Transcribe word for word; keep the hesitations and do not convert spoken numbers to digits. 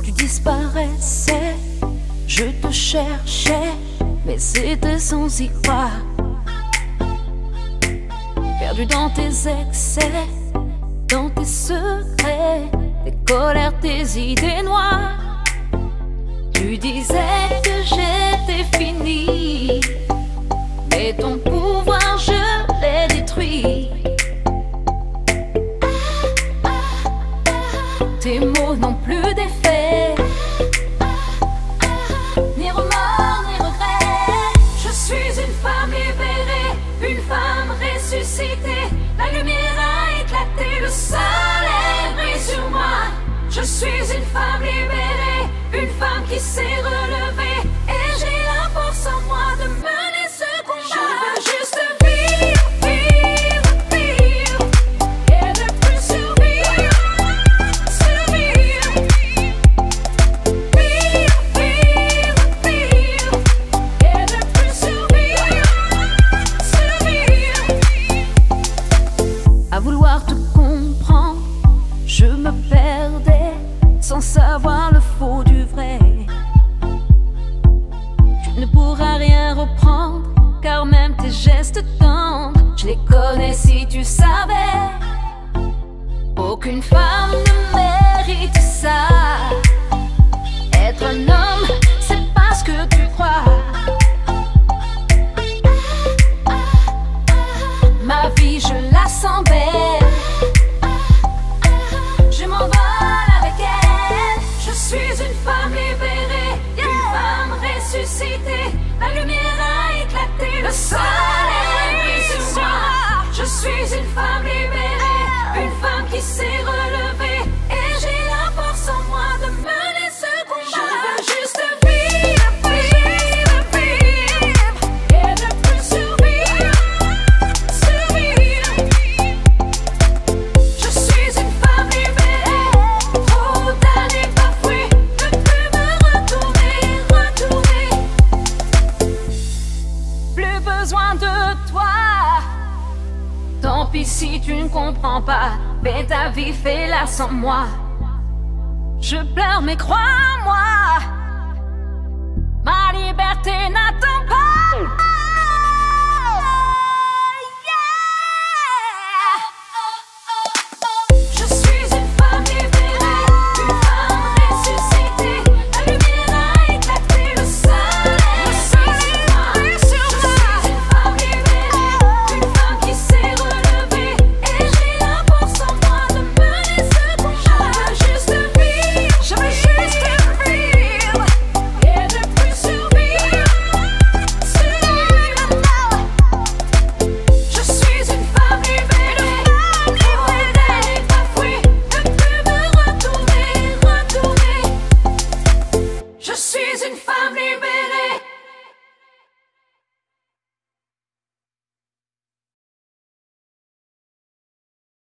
tu disparaissais, je te cherchais, mais c'était sans y croire. Perdu dans tes excès, dans tes secrets, tes colères, tes idées noires. Tu disais que j'étais fini, mais ton pouvoir je l'ai détruit. Tes mots n'ont plus d'effet, ni remords, ni regrets. Je suis une femme libérée, une femme ressuscitée. La lumière a éclaté, le soleil brille sur moi. Je suis une femme libérée, une femme qui s'est relevée. Et j'ai la force en moi de mener ce combat. Je veux juste vivre, vivre, vivre, et ne plus survivre, survivre. Vivre, vivre, vivre, et ne plus survivre, survivre. À vouloir te comprendre, je me perdais sans savoir le faux du vrai. Tu ne pourras rien reprendre, car même tes gestes tendres, je les connais si tu savais. Aucune femme ne mérite ça. Être un homme, c'est pas ce que tu crois. Ma vie, je la sens belle. Je m'envole avec elle. Je suis une femme libérée, une femme ressuscitée. La lumière a éclaté, le soleil brille sur moi. Je suis une femme libérée, une femme qui s'est relevée. Et j'ai la force en moi de mener ce combat. Je veux juste vivre, vivre, vivre, et ne plus survivre, survivre. Je suis une femme libérée, trop d'années bafouées, ne plus me retourner, retourner. Plus besoin de toi. Tant pis si tu ne comprends pas, fais ta vie, fais-la sans moi. Je pleure mais crois-moi, ma liberté n'attend pas. Je suis une femme libérée, une femme ressuscitée. La lumière a éclaté, le soleil brille sur moi. Je suis une femme libérée, une femme qui s'est relevée. Et j'ai la force en moi de mener ce combat. Je veux juste vivre, je veux juste vivre, et ne plus survivre, survivre. Je suis une femme libérée, trop d'années bafouées, ne plus me retourner, retourner. Je suis une femme libérée.